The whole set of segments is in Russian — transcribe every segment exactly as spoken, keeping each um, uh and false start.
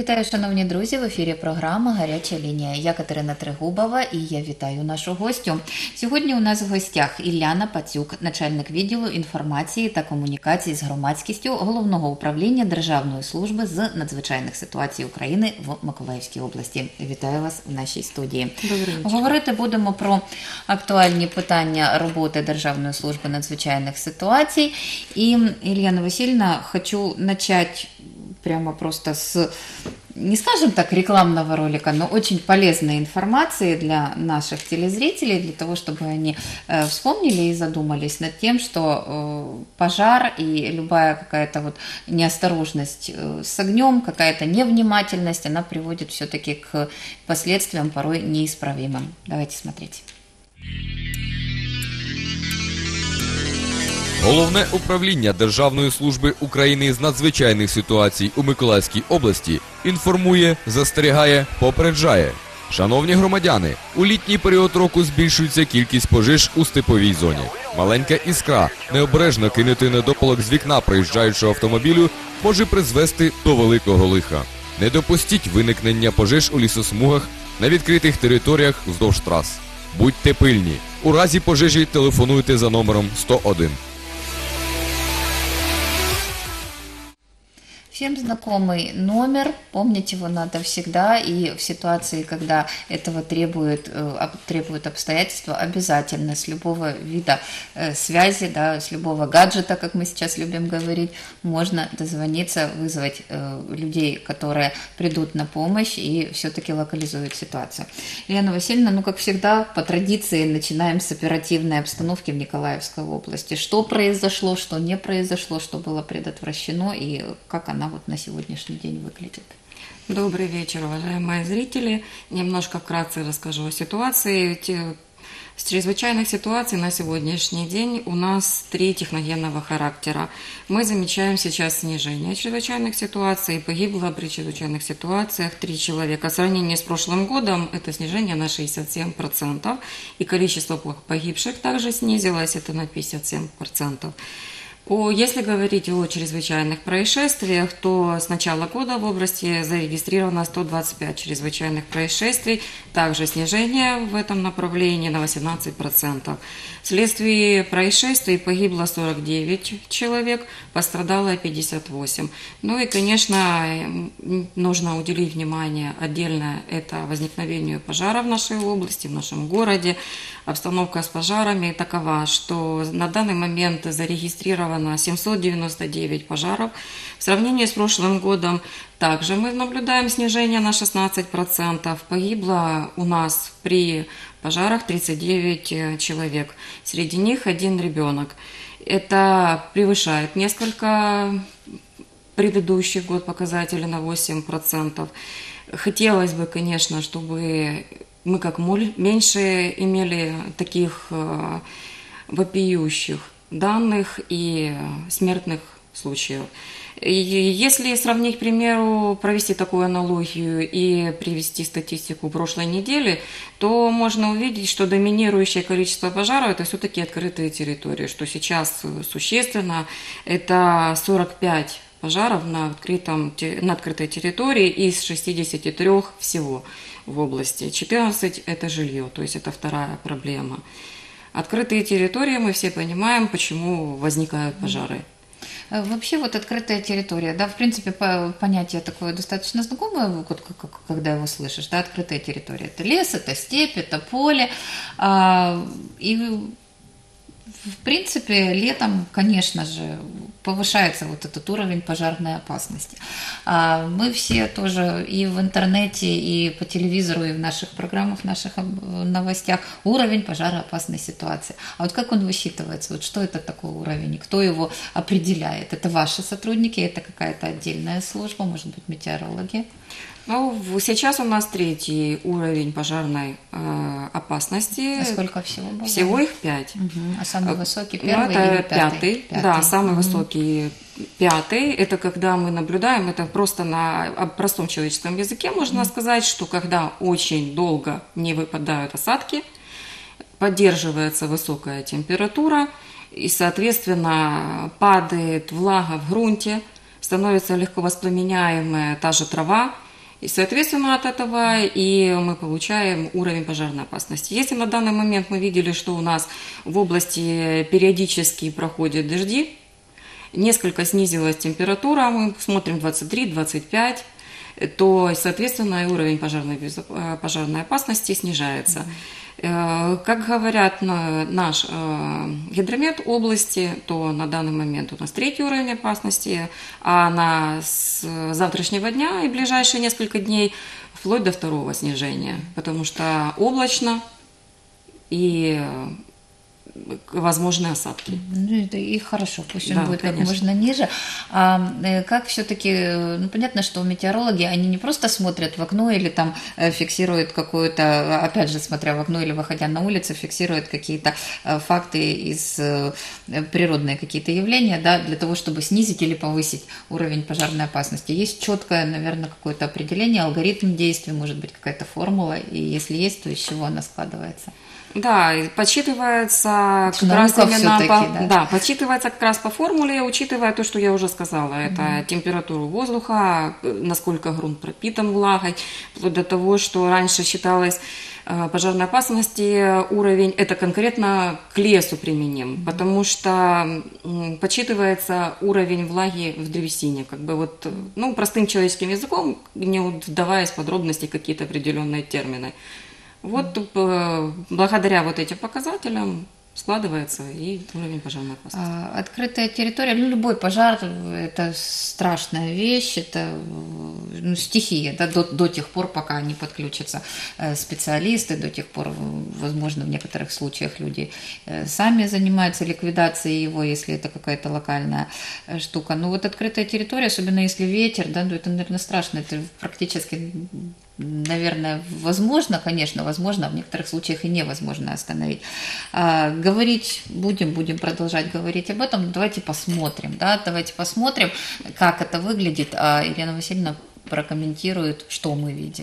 Вітаю, шановні друзі, в ефірі програма «Гаряча лінія». Я Катерина Трегубова і я вітаю нашу гостю. Сьогодні у нас в гостях Ілляна Пацюк, начальник відділу інформації та комунікацій з громадськістю Головного управління Державної служби з надзвичайних ситуацій України в Миколаївській області. Вітаю вас в нашій студії. Говорити будемо про актуальні питання роботи Державної служби надзвичайних ситуацій. І, Ильяна Васильевна, хочу начать прямо просто с, не скажем так, рекламного ролика, но очень полезной информации для наших телезрителей, для того, чтобы они э, вспомнили и задумались над тем, что э, пожар и любая какая-то вот неосторожность э, с огнем, какая-то невнимательность, она приводит все-таки к последствиям порой неисправимым. Давайте смотреть. Головне управління Державної служби України з надзвичайних ситуацій у Миколаївській області інформує, застерігає, попереджає. Шановні громадяни, у літній період року збільшується кількість пожеж у степовій зоні. Маленька іскра, необережно кинути недопалок з вікна проїжджаючого автомобілю може призвести до великого лиха. Не допустіть виникнення пожеж у лісосмугах на відкритих територіях вздовж трас. Будьте пильні. У разі пожежі телефонуйте за номером сто один. Всем знакомый номер, помнить его надо всегда, и в ситуации, когда этого требует, требует обстоятельства, обязательно с любого вида связи, да, с любого гаджета, как мы сейчас любим говорить, можно дозвониться, вызвать людей, которые придут на помощь и все-таки локализуют ситуацию. Ильяна Васильевна, ну как всегда, по традиции начинаем с оперативной обстановки в Николаевской области. Что произошло, что не произошло, что было предотвращено и как она вот на сегодняшний день выглядит. Добрый вечер, уважаемые зрители. Немножко вкратце расскажу о ситуации. С чрезвычайных ситуаций на сегодняшний день у нас три техногенного характера. Мы замечаем сейчас снижение чрезвычайных ситуаций. Погибло при чрезвычайных ситуациях три человека. В сравнении с прошлым годом это снижение на шестьдесят семь процентов. И количество погибших также снизилось, это на пятьдесят семь процентов. Если говорить о чрезвычайных происшествиях, то с начала года в области зарегистрировано сто двадцать пять чрезвычайных происшествий, также снижение в этом направлении на восемнадцать процентов. Вследствие происшествий погибло сорок девять человек, пострадало пятьдесят восемь. Ну и, конечно, нужно уделить внимание отдельно это возникновению пожара в нашей области, в нашем городе. Обстановка с пожарами такова, что на данный момент зарегистрировано семьсот девяносто девять пожаров. В сравнении с прошлым годом также мы наблюдаем снижение на шестнадцать процентов. Погибло у нас при пожарах тридцать девять человек. Среди них один ребенок. Это превышает несколько предыдущих год показателей на восемь процентов. Хотелось бы, конечно, чтобы мы как меньше имели таких э, вопиющих данных и смертных случаев. И если сравнить, к примеру, провести такую аналогию и привести статистику прошлой недели, то можно увидеть, что доминирующее количество пожаров – это все-таки открытые территории, что сейчас существенно – это сорок пять пожаров на, открытом, на открытой территории из шестидесяти трёх всего в области. четырнадцать – это жилье, то есть это вторая проблема. Открытые территории, мы все понимаем, почему возникают пожары. Вообще вот открытая территория, да, в принципе, понятие такое достаточно знакомое, вот, когда его слышишь, да, открытая территория. Это лес, это степь, это поле, и в принципе летом, конечно же, повышается вот этот уровень пожарной опасности. Мы все тоже и в интернете, и по телевизору, и в наших программах, в наших новостях уровень пожароопасной ситуации. А вот как он высчитывается? Вот что это такой уровень? Кто его определяет? Это ваши сотрудники? Это какая-то отдельная служба? Может быть, метеорологи? Ну, сейчас у нас третий уровень пожарной э, опасности. А сколько всего было? Всего их пять. Угу. А самый высокий первый ну, это или пятый? пятый? Пятый. Да, самый угу. высокий пятый. Это когда мы наблюдаем, это просто на простом человеческом языке можно угу. сказать, что когда очень долго не выпадают осадки, поддерживается высокая температура, и, соответственно, падает влага в грунте, становится легко воспламеняемая та же трава, И, соответственно, от этого и мы получаем уровень пожарной опасности. Если на данный момент мы видели, что у нас в области периодически проходят дожди, несколько снизилась температура, мы смотрим двадцать три - двадцать пять, то, соответственно, и уровень пожарной, безо- пожарной опасности снижается. Mm-hmm. Как говорят наш гидромет области, то на данный момент у нас третий уровень опасности, а на с завтрашнего дня и ближайшие несколько дней вплоть до второго снижения, потому что облачно и возможны осадки. Ну, это и хорошо, пусть он Да, будет конечно. как можно ниже. А э, как все-таки, ну, понятно, что метеорологи, они не просто смотрят в окно или там э, фиксируют какую-то, опять же, смотря в окно или выходя на улицу, фиксируют какие-то э, факты из э, природные какие-то явления, да, для того, чтобы снизить или повысить уровень пожарной опасности. Есть четкое, наверное, какое-то определение, алгоритм действий, может быть, какая-то формула, и если есть, то из чего она складывается? Да, и подсчитывается как Наука раз именно всё-таки, по, да. да, подсчитывается как раз по формуле, учитывая то, что я уже сказала, это mm-hmm. температуру воздуха, насколько грунт пропитан влагой, вплоть до того, что раньше считалось э, пожарной опасности уровень, это конкретно к лесу применим, mm-hmm. потому что м, подсчитывается уровень влаги в древесине, как бы вот, ну, простым человеческим языком, не вдаваясь в подробности какие-то определенные термины. Вот э, благодаря вот этим показателям складывается и уровень пожарной опасности. А, Открытая территория, ну, любой пожар – это страшная вещь, это ну, стихия, да, до, до тех пор, пока не подключатся э, специалисты, до тех пор, возможно, в некоторых случаях люди э, сами занимаются ликвидацией его, если это какая-то локальная э, штука. Но вот открытая территория, особенно если ветер, да, ну, это, наверное, страшно, это практически… Наверное, возможно, конечно, возможно, а в некоторых случаях и невозможно остановить. А, говорить будем, будем продолжать говорить об этом. Давайте посмотрим, да, давайте посмотрим, как это выглядит. А Елена Васильевна прокомментирует, что мы видим.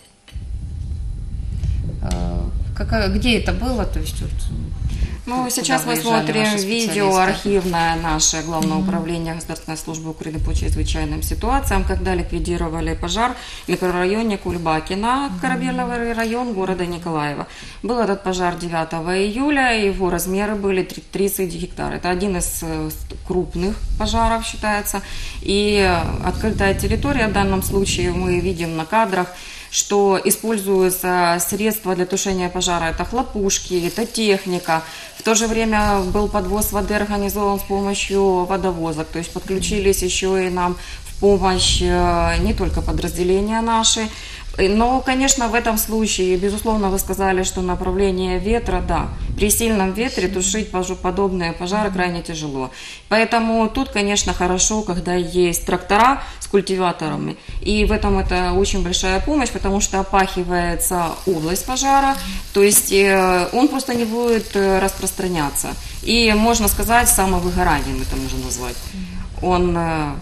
А, как, где это было? То есть вот, Ну, сейчас мы смотрим видео архивное наше Главное mm-hmm. управление Государственной службы Украины по чрезвычайным ситуациям, когда ликвидировали пожар в микрорайоне Кульбакина, mm-hmm. Корабельный район города Николаева. Был этот пожар девятого июля, его размеры были тридцать гектар. Это один из крупных пожаров считается. И открытая территория в данном случае мы видим на кадрах, что используются средства для тушения пожара, это хлопушки, это техника. В то же время был подвоз воды организован с помощью водовозок, то есть подключились еще и нам в помощь не только подразделения наши, но, конечно, в этом случае, безусловно, вы сказали, что направление ветра, да, при сильном ветре тушить подобные пожары крайне тяжело. Поэтому тут, конечно, хорошо, когда есть трактора с культиваторами, и в этом это очень большая помощь, потому что опахивается область пожара, то есть он просто не будет распространяться. И, можно сказать, самовыгоранием это можно назвать. Он...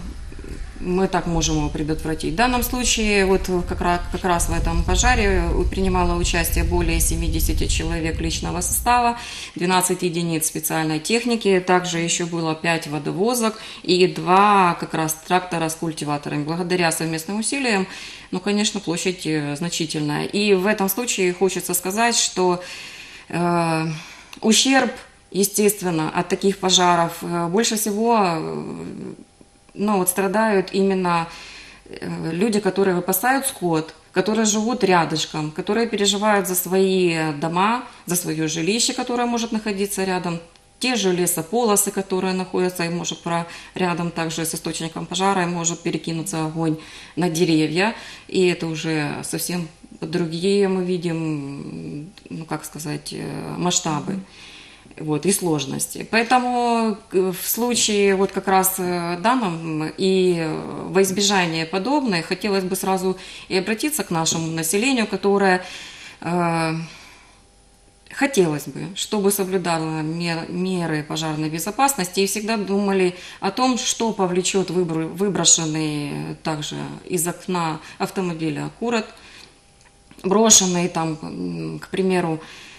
Мы так можем его предотвратить. В данном случае, вот как раз, как раз в этом пожаре принимало участие более семидесяти человек личного состава, двенадцать единиц специальной техники, также еще было пять водовозок и два как раз трактора с культиваторами. Благодаря совместным усилиям, ну, конечно, площадь значительная. И в этом случае хочется сказать, что э, ущерб, естественно, от таких пожаров э, больше всего... Э, Но вот страдают именно люди, которые выпасают скот, которые живут рядышком, которые переживают за свои дома, за свое жилище, которое может находиться рядом, те же лесополосы, которые находятся, и может про рядом также с источником пожара, и может перекинуться огонь на деревья, и это уже совсем другие мы видим, ну как сказать, масштабы. Вот, и сложности. Поэтому в случае вот как раз данном и во избежание подобное хотелось бы сразу и обратиться к нашему населению, которое э, хотелось бы, чтобы соблюдало мер, меры пожарной безопасности и всегда думали о том, что повлечет выбор, выброшенный также из окна автомобиля окурок, брошенный там, к примеру,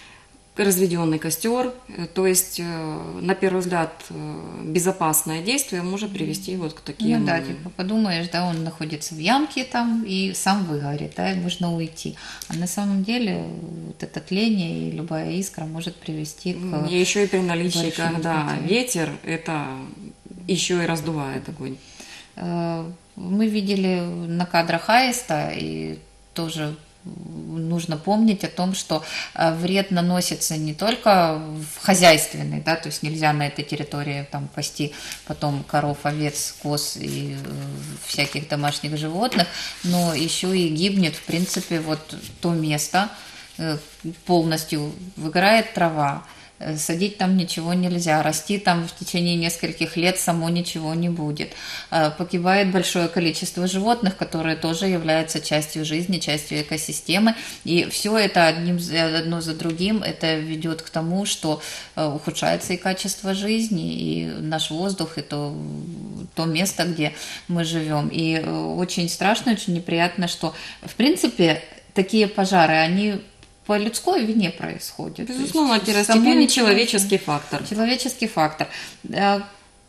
разведенный костер. Э, То есть, э, на первый взгляд, э, безопасное действие может привести вот к таким... Ну да, типа подумаешь, да, он находится в ямке там и сам выгорит, да, и можно уйти. А на самом деле вот это тление и любая искра может привести к... И еще и при наличии, большим когда потери. ветер, это еще и раздувает огонь. Э, Мы видели на кадрах аиста, и тоже нужно помнить о том, что э, вред наносится не только в хозяйственный, да, то есть нельзя на этой территории там пасти потом коров, овец, коз и э, всяких домашних животных, но еще и гибнет, в принципе, вот то место, э, полностью выгорает трава, э, садить там ничего нельзя, расти там в течение нескольких лет само ничего не будет. Э, Погибает большое количество животных, которые тоже являются частью жизни, частью экосистемы, и все это одним, за- одно за другим, это ведет к тому, что э, ухудшается и качество жизни, и наш воздух, и то, то место, где мы живем. И э, очень страшно, очень неприятно, что, в принципе, такие пожары, они по людской вине происходят. То есть Безусловно, само первостепенный ничего- человеческий фактор. Человеческий фактор. А,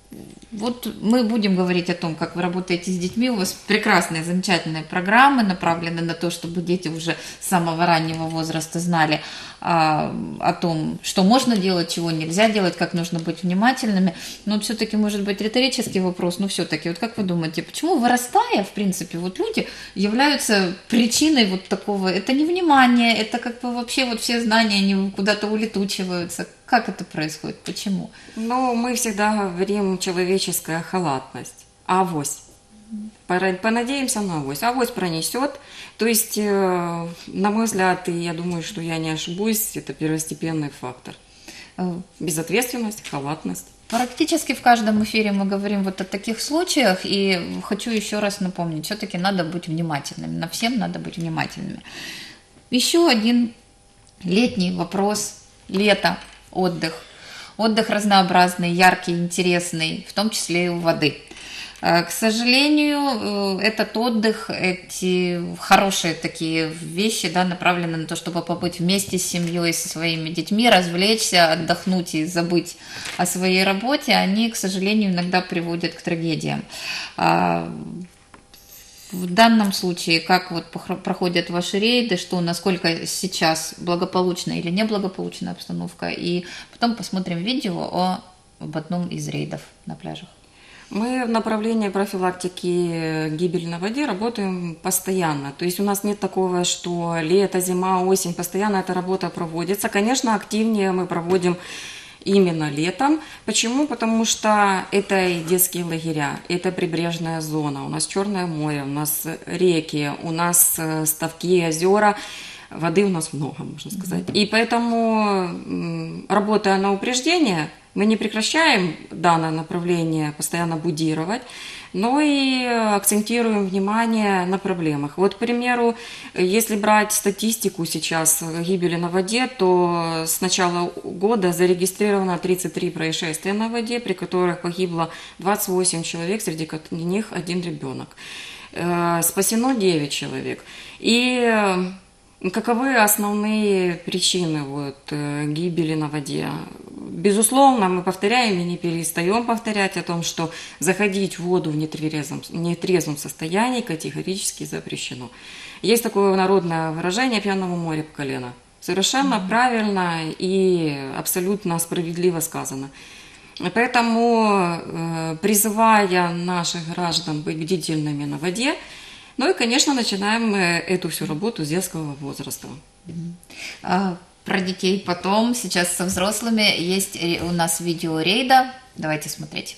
Вот мы будем говорить о том, как вы работаете с детьми. У вас прекрасные, замечательные программы, направлены на то, чтобы дети уже с самого раннего возраста знали а, о том, что можно делать, чего нельзя делать, как нужно быть внимательными. Но все-таки, может быть, риторический вопрос, но все-таки, вот как вы думаете, почему, вырастая, в принципе, вот люди являются причиной вот такого, это невнимание, это как бы вообще вот все знания, они куда-то улетучиваются. Как это происходит? Почему? Но мы всегда говорим человеческая халатность. Авось. Пора- Понадеемся на авось. Авось пронесет. То есть, э, на мой взгляд, и я думаю, что я не ошибусь, это первостепенный фактор. Э, Безответственность, халатность. Практически в каждом эфире мы говорим вот о таких случаях, и хочу еще раз напомнить, все-таки надо быть внимательными, на всем надо быть внимательными. Еще один летний вопрос, лето, отдых. Отдых разнообразный, яркий, интересный, в том числе и у воды. Э, К сожалению, э, этот отдых, эти хорошие такие вещи, да, направлены на то, чтобы побыть вместе с семьей, со своими детьми, развлечься, отдохнуть и забыть о своей работе, они, к сожалению, иногда приводят к трагедиям. А, В данном случае, как вот похро- проходят ваши рейды, что насколько сейчас благополучная или неблагополучная обстановка, и потом посмотрим видео о, об одном из рейдов на пляжах. Мы в направлении профилактики гибели на воде работаем постоянно. То есть у нас нет такого, что лето, зима, осень, постоянно эта работа проводится. Конечно, активнее мы проводим именно летом. Почему? Потому что это и детские лагеря, это прибрежная зона, у нас Черное море, у нас реки, у нас э, ставки, озера. Воды у нас много, можно сказать. И поэтому, м, работая на упреждение, мы не прекращаем данное направление постоянно будировать, но и акцентируем внимание на проблемах. Вот, к примеру, если брать статистику сейчас гибели на воде, то с начала года зарегистрировано тридцать три происшествия на воде, при которых погибло двадцать восемь человек, среди них один ребенок. Э, Спасено девять человек. И э, каковы основные причины вот, э, гибели на воде? Безусловно, мы повторяем и не перестаем повторять о том, что заходить в воду в нетрезвом, нетрезвом состоянии категорически запрещено. Есть такое народное выражение «пьяному море по колено». Совершенно mm-hmm. правильно и абсолютно справедливо сказано. Поэтому, э, призывая наших граждан быть бдительными на воде, ну и, конечно, начинаем мы эту всю работу с детского возраста. А, Про детей потом, сейчас со взрослыми. Есть ре- у нас видео рейда. Давайте смотреть.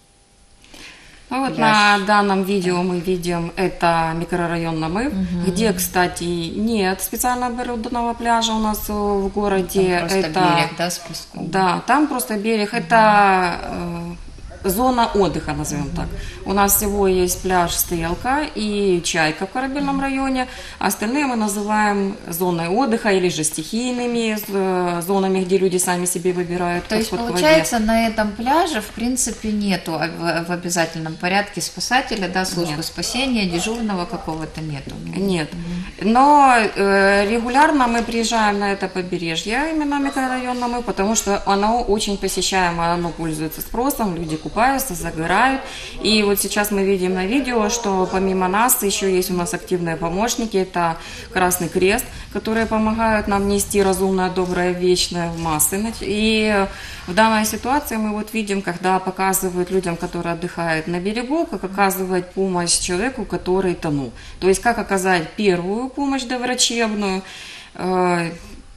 Ну вот Пляж. на данном видео мы видим это микрорайон Намыв, Мгм. где, кстати, нет специально оборудованного пляжа у нас э, в городе. Там просто это берег, да, с песком. Да, там просто берег. Это э, зона отдыха, назовем так. У нас всего есть пляж Стрелка и Чайка в Корабельном районе. А остальные мы называем зоной отдыха или же стихийными э, зонами, где люди сами себе выбирают То есть, подход к воде. получается, на этом пляже, в принципе, нету в, в обязательном порядке спасателя, да, службы Нет. спасения, дежурного какого-то нету. Нет. Но э, регулярно мы приезжаем на это побережье, именно микрорайонное, потому что оно очень посещаемо, оно пользуется спросом, люди купаются, загорают. И вот сейчас мы видим на видео, что помимо нас еще есть у нас активные помощники, это Красный Крест, которые помогают нам нести разумное, доброе, вечное в массы. И в данной ситуации мы вот видим, когда показывают людям, которые отдыхают на берегу, как оказывать помощь человеку, который тонул. То есть как оказать первую помощь доврачебную, э,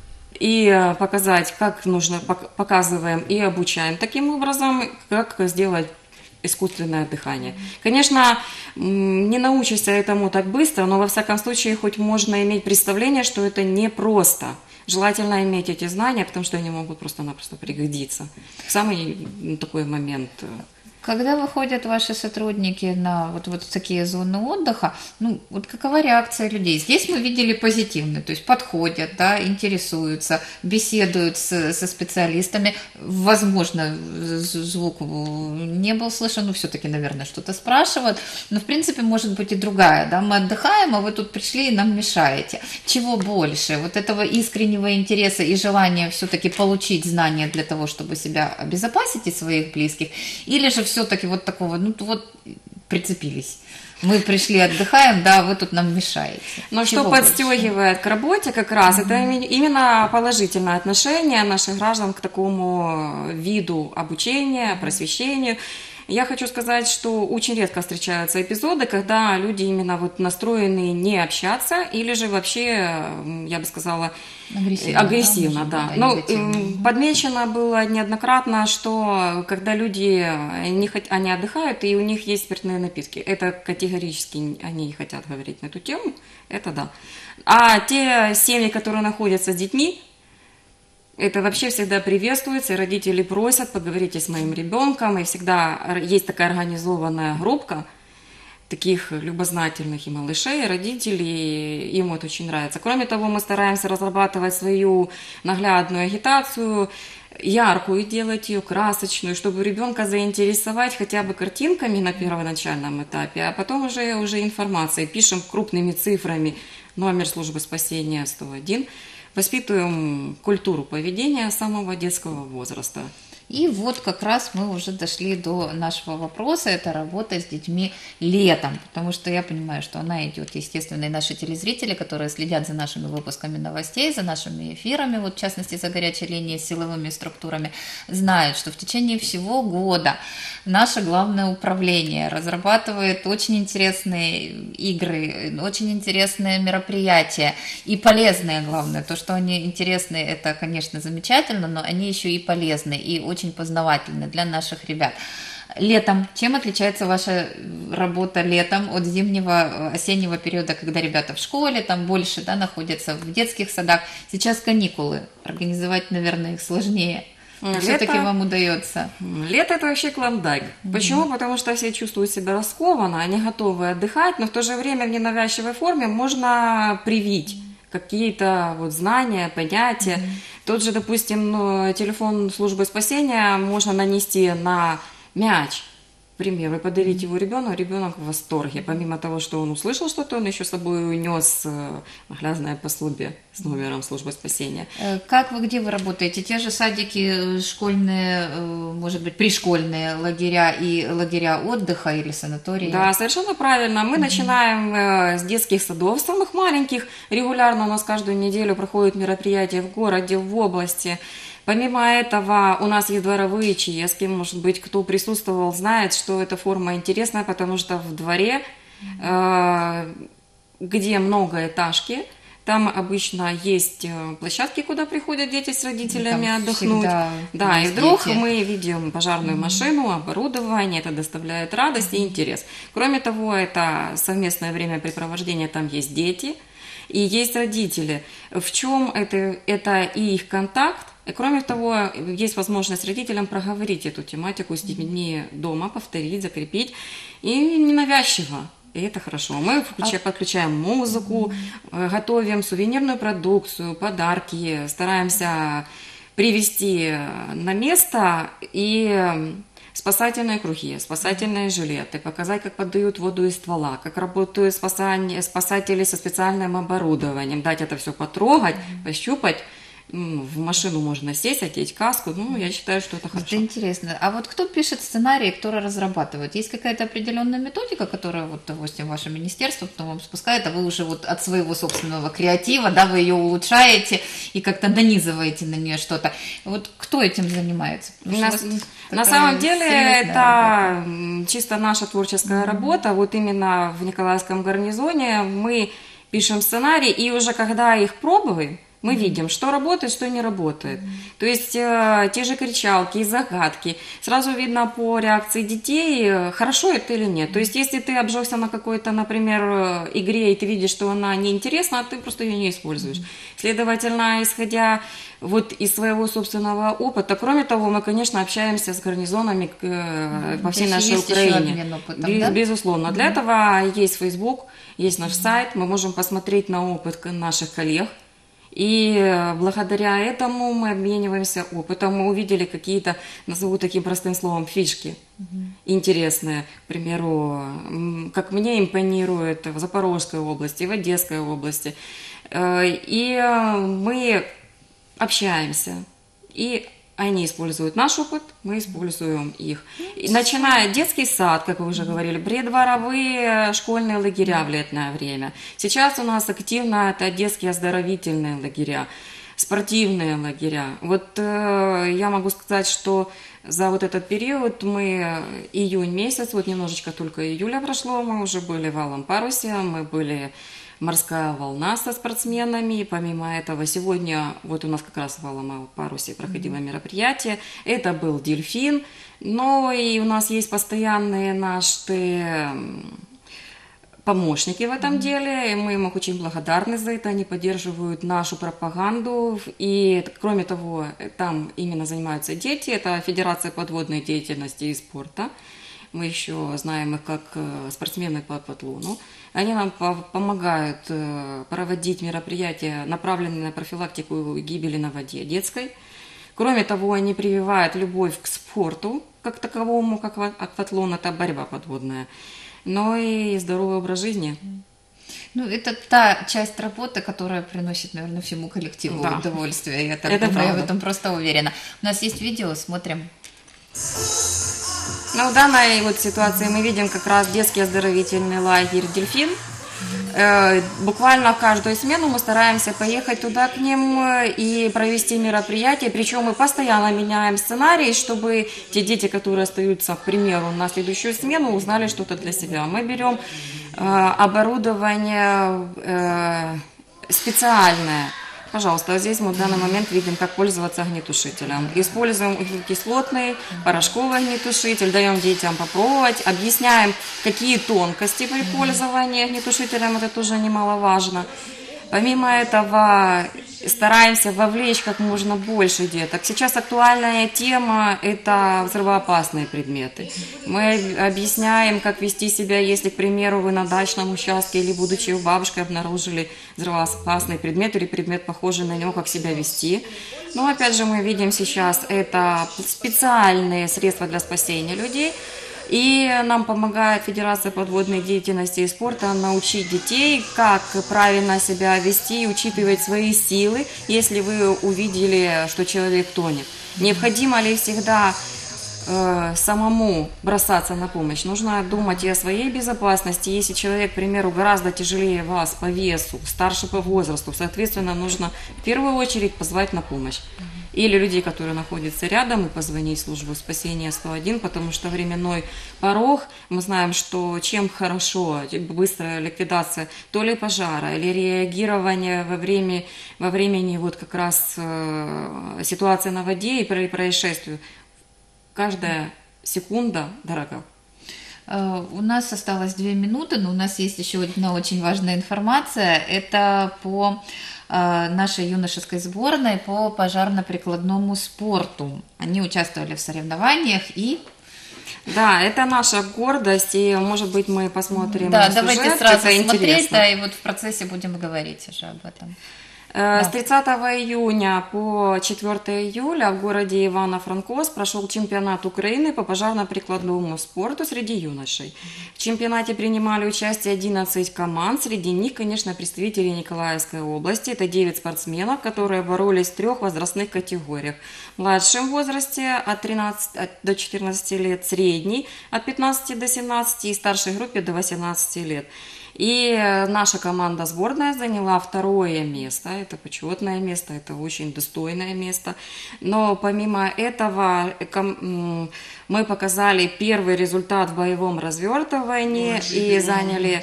и показать, как нужно, показываем и обучаем таким образом, как сделать искусственное дыхание. Конечно, не научишься этому так быстро, но во всяком случае хоть можно иметь представление, что это непросто. Желательно иметь эти знания, потому что они могут просто-напросто пригодиться. Самый такой момент. Когда выходят ваши сотрудники на вот, вот такие зоны отдыха, ну, вот какова реакция людей? Здесь мы видели позитивную, то есть подходят, да, интересуются, беседуют с, со специалистами. Возможно, звук не был слышен, но все-таки, наверное, что-то спрашивают. Но, в принципе, может быть и другая, да, мы отдыхаем, а вы тут пришли и нам мешаете. Чего больше? Вот этого искреннего интереса и желания все-таки получить знания для того, чтобы себя обезопасить и своих близких, или же все-таки вот такого, ну вот прицепились. Мы пришли, отдыхаем, да, вы тут нам мешаете. Но Чего что больше? подстегивает к работе как раз, mm-hmm. это именно положительное отношение наших граждан к такому виду обучения, просвещению. Я хочу сказать, что очень редко встречаются эпизоды, когда люди именно вот настроены не общаться или же вообще, я бы сказала, агрессивно, агрессивно да. да. Но подмечено было неоднократно, что когда люди не, они отдыхают и у них есть спиртные напитки, это категорически они не хотят говорить на эту тему, это да. А те семьи, которые находятся с детьми, это вообще всегда приветствуется, и родители просят, поговорите с моим ребенком, и всегда есть такая организованная группа таких любознательных и малышей, и родителей, им это очень нравится. Кроме того, мы стараемся разрабатывать свою наглядную агитацию, яркую делать ее, красочную, чтобы ребенка заинтересовать хотя бы картинками на первоначальном этапе, а потом уже, уже информацией. Пишем крупными цифрами номер службы спасения сто один. Воспитываем культуру поведения с самого детского возраста. И вот как раз мы уже дошли до нашего вопроса, это работа с детьми летом, потому что я понимаю, что она идет, естественно, и наши телезрители, которые следят за нашими выпусками новостей, за нашими эфирами, вот в частности за горячей линией с силовыми структурами, знают, что в течение всего года наше главное управление разрабатывает очень интересные игры, очень интересные мероприятия и полезные, главное, то, что они интересные, это, конечно, замечательно, но они еще и полезны, и очень очень познавательны для наших ребят. Летом. Чем отличается ваша работа летом от зимнего, осеннего периода, когда ребята в школе, там больше, да, находятся в детских садах? Сейчас каникулы. Организовать, наверное, их сложнее. Лето, все-таки вам удается. Лето – это вообще клондайк. Mm-hmm. Почему? Потому что все чувствуют себя раскованно, они готовы отдыхать, но в то же время в ненавязчивой форме можно привить какие-то вот знания, понятия. Mm-hmm. Тот же, допустим, ну, телефон службы спасения можно нанести на мяч, к примеру, и подарить его ребенку, ребенок в восторге. Помимо того, что он услышал что-то, он еще с собой унес наглядное пособие с номером службы спасения. Как вы, где вы работаете? Те же садики, школьные, может быть, пришкольные лагеря и лагеря отдыха или санатории? Да, совершенно правильно. Мы mm-hmm. начинаем с детских садов, самых маленьких. Регулярно у нас каждую неделю проходят мероприятия в городе, в области. Помимо этого, у нас есть дворовые чаески, может быть, кто присутствовал, знает, что эта форма интересная, потому что в дворе, э, где многоэтажки, там обычно есть площадки, куда приходят дети с родителями там отдохнуть. Да, и вдруг дети. Мы видим пожарную mm-hmm. машину, оборудование, это доставляет радость mm-hmm. и интерес. Кроме того, это совместное времяпрепровождение, там есть дети и есть родители. В чем это? Это и их контакт. И кроме того, есть возможность родителям проговорить эту тематику с детьми дома, повторить, закрепить, и ненавязчиво. И это хорошо. Мы включаем, подключаем музыку, mm-hmm. готовим сувенирную продукцию, подарки, стараемся привести на место и спасательные круги, спасательные жилеты, показать, как подают воду из ствола, как работают спасание- спасатели со специальным оборудованием, дать это все потрогать, пощупать. М, В машину можно сесть, одеть каску. Ну, я считаю, что это Это хорошо. интересно. А вот кто пишет сценарии, кто разрабатывает? Есть какая-то определенная методика, которая, вот, допустим, ваше министерство потом вам спускает, а вы уже вот от своего собственного креатива, да, вы ее улучшаете и как-то нанизываете на нее что-то. Вот кто этим занимается? Потому На, что у вас на такая самом деле серьезная это работа. м, чисто наша творческая работа. Вот именно в Николаевском гарнизоне мы пишем сценарий, и уже когда их пробуем, мы видим, что работает, что не работает. То есть э, те же кричалки и загадки. Сразу видно по реакции детей, э, хорошо это или нет. То есть если ты обжегся на какой-то, например, э, игре, и ты видишь, что она неинтересна, ты просто ее не используешь. Следовательно, исходя вот из своего собственного опыта, кроме того, мы, конечно, общаемся с гарнизонами э, по всей То есть нашей есть еще Украине. обмен опытом, Без- да? Безусловно. Для этого есть Facebook, есть наш сайт, мы можем посмотреть на опыт к- наших коллег. И э, благодаря этому мы обмениваемся опытом. Мы увидели какие-то, назову таким простым словом, фишки интересные. К примеру, м, как мне импонирует в Запорожской области, в Одесской области. Э, И э, мы общаемся. И они используют наш опыт, мы используем их. И начиная детский сад, как вы уже говорили, преддворовые школьные лагеря в летнее время. Сейчас у нас активно это детские оздоровительные лагеря, спортивные лагеря. Вот э, я могу сказать, что за вот этот период мы, июнь месяц, вот немножечко только июля прошло, мы уже были в Алом парусе, мы были морская волна со спортсменами. И помимо этого, сегодня вот у нас как раз в Алом парусе проходило мероприятие. Это был дельфин. Но и у нас есть постоянные наши м, помощники в этом деле, и мы им очень благодарны за это, они поддерживают нашу пропаганду, и кроме того, там именно занимаются дети, это Федерация подводной деятельности и спорта, мы еще знаем их как э, спортсмены по патлону, они нам по- помогают э, проводить мероприятия, направленные на профилактику гибели на воде детской. Кроме того, они прививают любовь к спорту, как таковому, как ва- акватлон, это борьба подводная, но и здоровый образ жизни. Ну, это та часть работы, которая приносит, наверное, всему коллективу Да. удовольствие. Я так Это думаю, я в правда. этом просто уверена. У нас есть видео, смотрим. Но в данной вот ситуации мы видим как раз детский оздоровительный лагерь «Дельфин». Э, Буквально каждую смену мы стараемся поехать туда к ним э, и провести мероприятие. Причем мы постоянно меняем сценарий, чтобы те дети, которые остаются, к примеру, на следующую смену, узнали что-то для себя. Мы берем э, оборудование э, специальное. Пожалуйста, вот здесь мы в данный момент видим, как пользоваться огнетушителем. Используем кислотный, порошковый огнетушитель, даем детям попробовать, объясняем, какие тонкости при пользовании огнетушителем, это тоже немаловажно. Помимо этого, стараемся вовлечь как можно больше деток. Сейчас актуальная тема – это взрывоопасные предметы. Мы объясняем, как вести себя, если, к примеру, вы на дачном участке или, будучи у бабушки, обнаружили взрывоопасный предмет или предмет, похожий на него, как себя вести. Но, опять же, мы видим сейчас, это специальные средства для спасения людей. И нам помогает Федерация подводной деятельности и спорта научить детей, как правильно себя вести и учитывать свои силы, если вы увидели, что человек тонет. Необходимо ли всегда э, самому бросаться на помощь? Нужно думать и о своей безопасности. Если человек, к примеру, гораздо тяжелее вас по весу, старше по возрасту, соответственно, нужно в первую очередь позвать на помощь. Или людей, которые находятся рядом, и позвонить в службу спасения сто один, потому что временной порог, мы знаем, что чем хорошо быстрая ликвидация то ли пожара, или реагирование во, время, во времени вот как раз э, ситуации на воде и при происшествии, каждая секунда дорога. Э, У нас осталось две минуты, но у нас есть еще одна очень важная информация. Это по э, нашей юношеской сборной по пожарно-прикладному спорту. Они участвовали в соревнованиях и... Да, это наша гордость, и, может быть, мы посмотрим Да, сюжет, давайте сразу это смотреть, интересно. да, и вот в процессе будем говорить уже об этом. Э, С тридцатого июня по четвёртого июля в городе Ивано-Франковск прошел чемпионат Украины по пожарно-прикладному спорту среди юношей. В чемпионате принимали участие одиннадцать команд, среди них, конечно, представители Николаевской области. Это девять спортсменов, которые боролись в трех возрастных категориях. В младшем возрасте от тринадцати до четырнадцати лет, средний от пятнадцати до семнадцати и старшей группе до восемнадцати лет. И наша команда сборная заняла второе место, это почетное место, это очень достойное место. Но помимо этого мы показали первый результат в боевом развертывании и заняли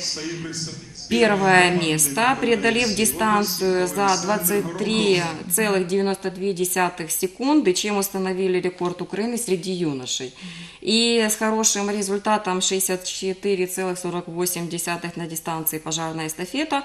первое место, преодолев дистанцию за двадцать три целых девяносто две десятых секунды, чем установили рекорд Украины среди юношей. И с хорошим результатом шестьдесят четыре целых сорок восемь десятых на дистанции пожарная эстафета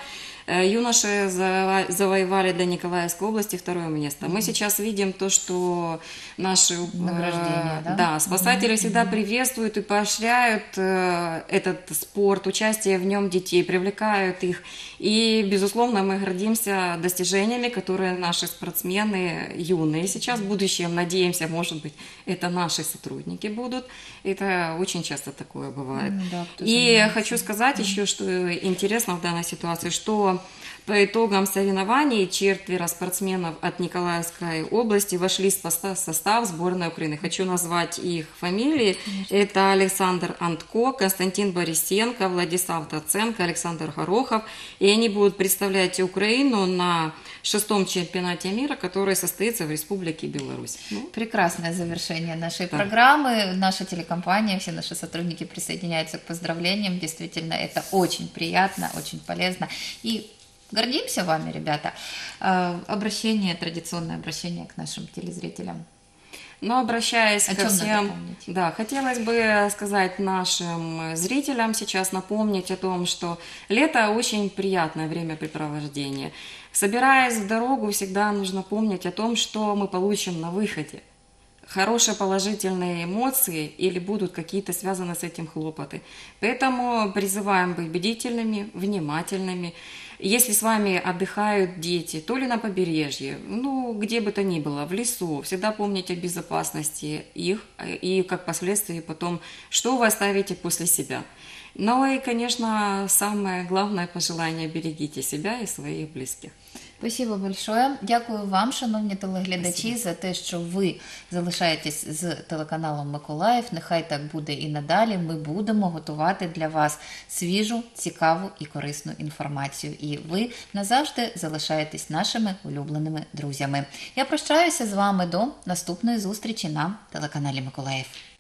юноши завоевали для Николаевской области второе место. Мы сейчас видим то, что наши награждения, да? Да, спасатели mm-hmm. всегда приветствуют и поощряют этот спорт, участие в нем детей, привлекают их. И, безусловно, мы гордимся достижениями, которые наши спортсмены юные сейчас, в будущем, надеемся, может быть, это наши сотрудники будут. Это очень часто такое бывает. Mm, да, и занимается. Хочу сказать mm-hmm. еще, что интересно в данной ситуации, что по итогам соревнований четверо спортсменов от Николаевской области вошли в состав сборной Украины. Хочу назвать их фамилии. Конечно. Это Александр Антко, Константин Борисенко, Владислав Таценко, Александр Горохов. И они будут представлять Украину на шестом чемпионате мира, который состоится в Республике Беларусь. Ну. Прекрасное завершение нашей да. программы. Наша телекомпания, все наши сотрудники присоединяются к поздравлениям. Действительно, это очень приятно, очень полезно. И гордимся вами, ребята. Обращение, традиционное обращение к нашим телезрителям. Но обращаясь ко всем, да, хотелось бы сказать нашим зрителям сейчас, напомнить о том, что лето очень приятное времяпрепровождение. Собираясь в дорогу, всегда нужно помнить о том, что мы получим на выходе. Хорошие положительные эмоции или будут какие-то связаны с этим хлопоты. Поэтому призываем быть бдительными, внимательными. Если с вами отдыхают дети, то ли на побережье, ну, где бы то ни было, в лесу, всегда помните о безопасности их и, как последствие, потом, что вы оставите после себя. Ну и, конечно, самое главное пожелание – берегите себя и своих близких. Спасибо большое. Дякую вам, шановні телеглядачі, Спасибо. За те, що ви залишаєтесь з телеканалом Миколаїв. Нехай так буде і надалі. Ми будемо готувати для вас свіжу, цікаву і корисну інформацію. І ви назавжди залишаєтесь нашими улюбленими друзями. Я прощаюся з вами до наступної зустрічі на телеканалі Миколаїв.